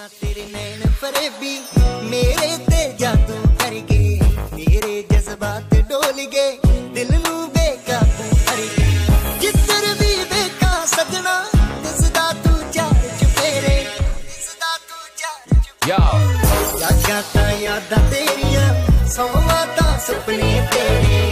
सजना तेरे नैन फरेबी मेरे ते जादू कर गए, तेरे जज्बात डोल गए, दिल नू बेकाबू कर गए। जिधर भी देखा सजना दिसदा तू चार चुफेरे, दिसदा तू चार चुफेरे। जागा तां यादां तेरियां, सौवां तां सुपने तेरे।